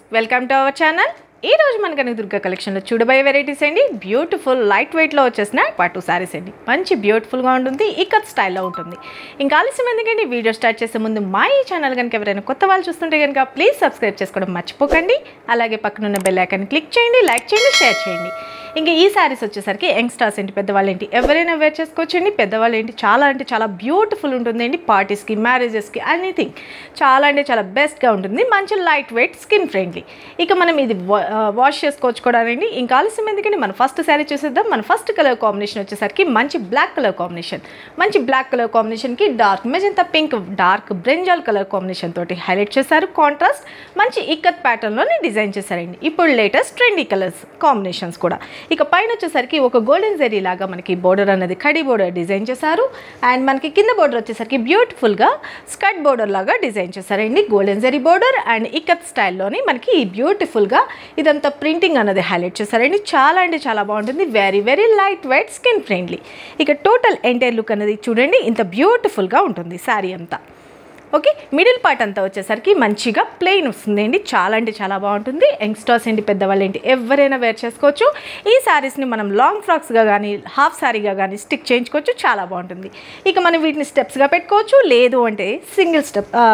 Welcome to our channel. ఈ రోజు మన కనకదుర్గ కలెక్షన్లో చూడబోయే వెరైటీస్ అండి. బ్యూటిఫుల్ లైట్ వెయిట్లో వచ్చేసిన పట్టు సారీస్ అండి. మంచి బ్యూటిఫుల్గా ఉంటుంది, ఇక్కత్ స్టైల్లో ఉంటుంది. ఇంకా ఆలస్యం ఎందుకండి, వీడియో స్టార్ట్ చేసే ముందు మా ఈ ఛానల్ కనుక ఎవరైనా కొత్త వాళ్ళు చూస్తుంటే కనుక ప్లీజ్ సబ్స్క్రైబ్ చేసుకోవడం మర్చిపోకండి. అలాగే పక్కనున్న బెల్ ఐకాన్ క్లిక్ చేయండి, లైక్ చేయండి, షేర్ చేయండి. ఇంకా ఈ శారీస్ వచ్చేసరికి యంగ్స్టర్స్ ఏంటి, పెద్దవాళ్ళు ఏంటి, ఎవరైనా వేర్ చేసుకోవచ్చండి. పెద్దవాళ్ళు ఏంటి అంటే చాలా బ్యూటిఫుల్ ఉంటుందండి. పార్టీస్కి, మ్యారేజెస్కి, ఎనీథింగ్ చాలా బెస్ట్గా ఉంటుంది. మంచి లైట్ వెయిట్, స్కిన్ ఫ్రెండ్లీ. ఇక మనం ఇది వాష్ చేసుకోవచ్చు కూడా అండి. ఇంకా ఆలస్యం ఎందుకంటే మనం ఫస్ట్ శారీ చూసేద్దాం. మన ఫస్ట్ కలర్ కాంబినేషన్ వచ్చేసరికి మంచి బ్లాక్ కలర్ కాంబినేషన్. మంచి బ్లాక్ కలర్ కాంబినేషన్కి dark magenta pink, dark brinjal colour combination తోటి హైలైట్ చేశారు. కాంట్రాస్ట్ మంచి ఇక్కత్ ప్యాటర్న్లోనే డిజైన్ చేశారండి. ఇప్పుడు లేటెస్ట్ ట్రెండీ కలర్స్ కాంబినేషన్స్ కూడా. ఇక పైన వచ్చేసరికి ఒక గోల్డెన్ జరీ లాగా మనకి బోర్డర్ అనేది కడి బోర్డర్ డిజైన్ చేశారు. అండ్ మనకి కింద బోర్డర్ వచ్చేసరికి బ్యూటిఫుల్గా స్కర్ట్ బోర్డర్ లాగా డిజైన్ చేశారండి. Golden zari border and ikat స్టైల్లోని మనకి బ్యూటిఫుల్గా ఇదంతా ప్రింటింగ్ అనేది హైలైట్ చేశారండి. చాలా బాగుంటుంది. Very very light weight, skin friendly. ఇక టోటల్ ఎంటైర్ లుక్ అనేది చూడండి, ఇంత బ్యూటిఫుల్గా ఉంటుంది శారీ అంతా. ఓకే, మిడిల్ పార్ట్ అంతా వచ్చేసరికి మంచిగా ప్లెయిన్ వస్తుందండి. చాలా బాగుంటుంది. యంగ్స్టర్స్ ఏంటి, పెద్దవాళ్ళు ఏంటి, ఎవరైనా వేర్ చేసుకోవచ్చు. ఈ శారీస్ని మనం లాంగ్ ఫ్రాక్స్గా కానీ హాఫ్ శారీగా కానీ స్టిక్ చేయించుకోవచ్చు. చాలా బాగుంటుంది. ఇక మనం వీటిని స్టెప్స్గా పెట్టుకోవచ్చు, లేదు అంటే సింగిల్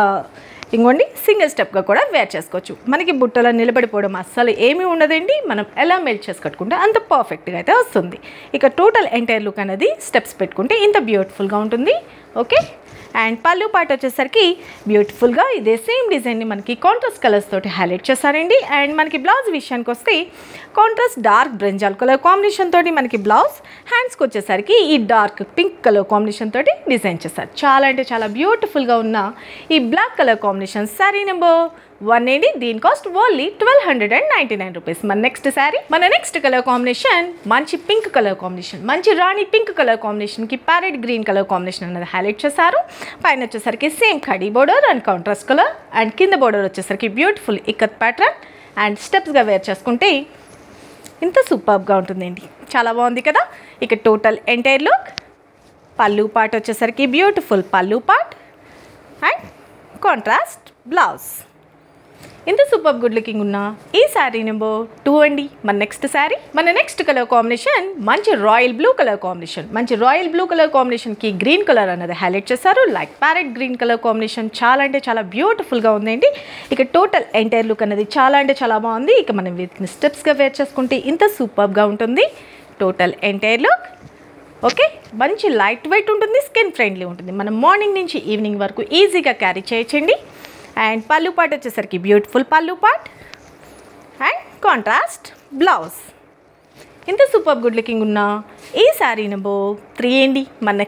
స్టెప్గా కూడా వేర్ చేసుకోవచ్చు. మనకి బుట్టలో నిలబడిపోవడం అస్సలు ఏమీ ఉండదండి. మనం ఎలా మెల్ట్ చేసి కట్టుకుంటే అంత పర్ఫెక్ట్గా అయితే వస్తుంది. ఇక టోటల్ ఎంటైర్ లుక్ అనేది స్టెప్స్ పెట్టుకుంటే ఇంత బ్యూటిఫుల్గా ఉంటుంది. ఓకే, అండ్ పళ్ళు పార్ట్ వచ్చేసరికి బ్యూటిఫుల్గా ఇదే సేమ్ డిజైన్ని మనకి కాంట్రాస్ట్ కలర్స్ తోటి హైలైట్ చేశారండి. అండ్ మనకి బ్లౌజ్ విషయానికి వస్తే contrast dark brinjal colour combination తోటి మనకి బ్లౌజ్, హ్యాండ్స్కి వచ్చేసరికి ఈ డార్క్ పింక్ కలర్ కాంబినేషన్ తోటి డిజైన్ చేశారు. చాలా బ్యూటిఫుల్గా ఉన్న ఈ black colour combination sari number 1 అండి. దీని కాస్ట్ ఓన్లీ 1299 రూపీస్. మన నెక్స్ట్ కలర్ కాంబినేషన్ మంచి పింక్ కలర్ కాంబినేషన్, మంచి రాణి పింక్ కలర్ కాంబినేషన్కి ప్యారెట్ గ్రీన్ కలర్ కాంబినేషన్ అనేది హైలైట్ చేశారు. పైన వచ్చేసరికి సేమ్ కడీ border and contrast colour, and కింద బోర్డర్ వచ్చేసరికి బ్యూటిఫుల్ ఇక్కత్ ప్యాటర్న్. అండ్ స్టెప్స్గా వేర్ చేసుకుంటే ఇంత సూపర్గా ఉంటుందండి. చాలా బాగుంది కదా. ఇక total entire look, pallu part వచ్చేసరికి beautiful pallu part and contrast blouse. ఇంత సూపర్ గుడ్ లుకింగ్ ఉన్న ఈ శారీ నెంబర్ 2 అండి. మన నెక్స్ట్ కలర్ కాంబినేషన్ మంచి రాయల్ బ్లూ కలర్ కాంబినేషన్. మంచి రాయల్ బ్లూ కలర్ కాంబినేషన్కి గ్రీన్ కలర్ అనేది హైలైట్ చేశారు. Like parrot green colour combination చాలా బ్యూటిఫుల్గా ఉందండి. ఇక టోటల్ ఎంటైర్ లుక్ అనేది చాలా బాగుంది. ఇక మనం వీటిని స్టెప్స్గా వేర్ చేసుకుంటే ఇంత సూపర్గా ఉంటుంది టోటల్ ఎంటైర్ లుక్. ఓకే, మంచి లైట్ వెయిట్ ఉంటుంది, స్కిన్ ఫ్రెండ్లీ ఉంటుంది. మనం మార్నింగ్ నుంచి ఈవినింగ్ వరకు ఈజీగా క్యారీ చేయొచ్చండి. అండ్ పళ్ళు పార్ట్ వచ్చేసరికి beautiful pallu part and contrast blouse. ఇంత సూపర్ గుడ్ లుకింగ్ ఉన్న ఈ శారీ నెంబర్ 3 అండి.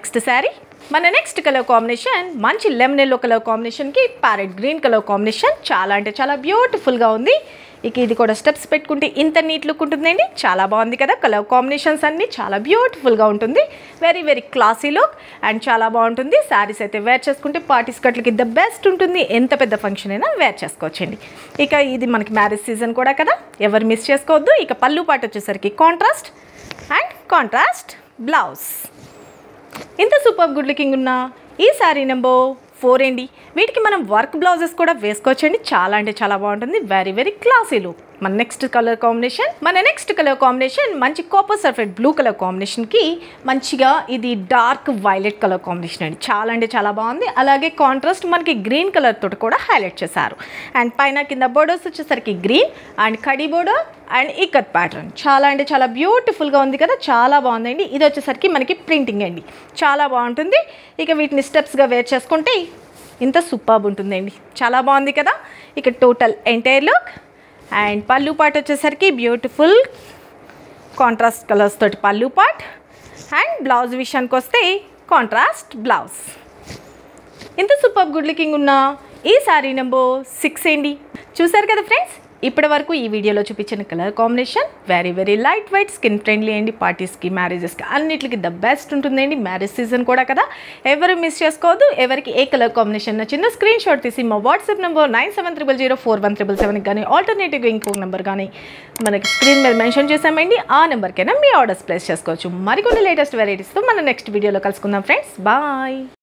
మన నెక్స్ట్ కలర్ కాంబినేషన్ మంచి లెమన్ ఎల్లో కలర్ కాంబినేషన్కి ప్యారెట్ గ్రీన్ కలర్ కాంబినేషన్. చాలా బ్యూటిఫుల్గా ఉంది. ఇక ఇది కూడా స్టెప్స్ పెట్టుకుంటే ఇంత నీట్ లుక్ ఉంటుందండి. చాలా బాగుంది కదా. కలర్ కాంబినేషన్స్ అన్నీ చాలా బ్యూటిఫుల్గా ఉంటుంది. Very very classy look and చాలా బాగుంటుంది. శారీస్ అయితే వేర్ చేసుకుంటే పార్టీస్ కట్లకి ద బెస్ట్ ఉంటుంది. ఎంత పెద్ద ఫంక్షన్ అయినా వేర్ చేసుకోవచ్చండి. ఇక ఇది మనకి మ్యారేజ్ సీజన్ కూడా కదా, ఎవరు మిస్ చేసుకోవద్దు. ఇక పళ్ళు పార్ట్ వచ్చేసరికి కాంట్రాస్ట్ అండ్ కాంట్రాస్ట్ బ్లౌజ్. ఇంత సూపర్ గుడ్ లుకింగ్ ఉన్న ఈ శారీ నెంబర్ 4 అండి. వీటికి మనం వర్క్ బ్లౌజెస్ కూడా వేసుకోవచ్చండి. చాలా బాగుంటుంది. Very very classy look. మన నెక్స్ట్ కలర్ కాంబినేషన్ మంచి కాపర్ సల్ఫేట్ బ్లూ కలర్ కాంబినేషన్కి మంచిగా ఇది డార్క్ వైలెట్ కలర్ కాంబినేషన్ అండి. చాలా బాగుంది. అలాగే కాంట్రాస్ట్ మనకి గ్రీన్ కలర్ తోటి కూడా హైలైట్ చేశారు. అండ్ పైన కింద బోర్డర్స్ వచ్చేసరికి గ్రీన్ అండ్ కడీ బోర్డర్ అండ్ ఇక్కత్ ప్యాటర్న్. చాలా బ్యూటిఫుల్గా ఉంది కదా. చాలా బాగుందండి. ఇది వచ్చేసరికి మనకి ప్రింటింగ్ అండి. చాలా బాగుంటుంది. ఇక వీటిని స్టెప్స్గా వేర్ చేసుకుంటే ఇంత సూపర్బ్ ఉంటుందండి. చాలా బాగుంది కదా. ఇక total entire look and pallu part వచ్చేసరికి బ్యూటిఫుల్ కాంట్రాస్ట్ కలర్స్ తోటి పళ్ళు పార్ట్ అండ్ బ్లౌజ్ విషయానికి వస్తే కాంట్రాస్ట్ బ్లౌజ్. ఇంత సూపర్ గుడ్ లుకింగ్ ఉన్న ఈ శారీ నెంబర్ 6 అండి. చూసారు కదా ఫ్రెండ్స్, ఇప్పటి వరకు ఈ వీడియోలో చూపించిన colour combination very very light weight, skin friendly అండి. పార్టీస్కి, మ్యారేజెస్కి అన్నిటికి ద బెస్ట్ ఉంటుందండి. మ్యారేజ్ సీజన్ కూడా కదా, ఎవరు మిస్ చేసుకోవద్దు. ఎవరికి ఏ కలర్ కాంబినేషన్ నచ్చిందో స్క్రీన్ షాట్ తీసి మా వాట్సాప్ నెంబర్ 9700041777 కానీ ఆల్టర్నేటివ్గా ఇంకొక నెంబర్ కానీ మనకి స్క్రీన్ మీద మెన్షన్ చేసామండి. ఆ నెంబర్కైనా మీ ఆర్డర్స్ ప్లేస్ చేసుకోవచ్చు. మరికొన్ని లేటెస్ట్ వెరైటీస్తో మన నెక్స్ట్ వీడియోలో కలుసుకుందాం ఫ్రెండ్స్. బాయ్.